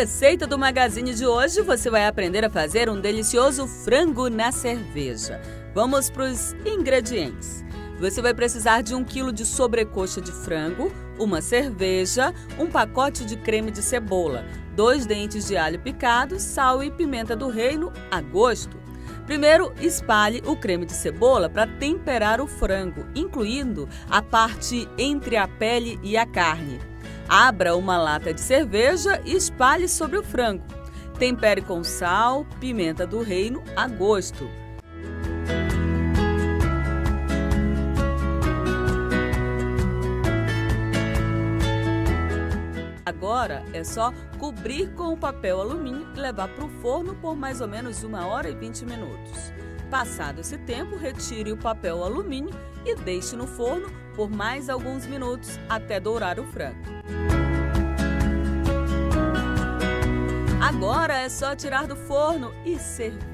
receita do Magazine de hoje, você vai aprender a fazer um delicioso frango na cerveja. Vamos para os ingredientes. Você vai precisar de 1 kg de sobrecoxa de frango, uma cerveja, um pacote de creme de cebola, 2 dentes de alho picado, sal e pimenta do reino a gosto. Primeiro, espalhe o creme de cebola para temperar o frango, incluindo a parte entre a pele e a carne. Abra uma lata de cerveja e espalhe sobre o frango. Tempere com sal, pimenta do reino a gosto. Agora é só cobrir com o papel alumínio e levar para o forno por mais ou menos 1 hora e 20 minutos. Passado esse tempo, retire o papel alumínio e deixe no forno por mais alguns minutos até dourar o frango. Agora é só tirar do forno e servir.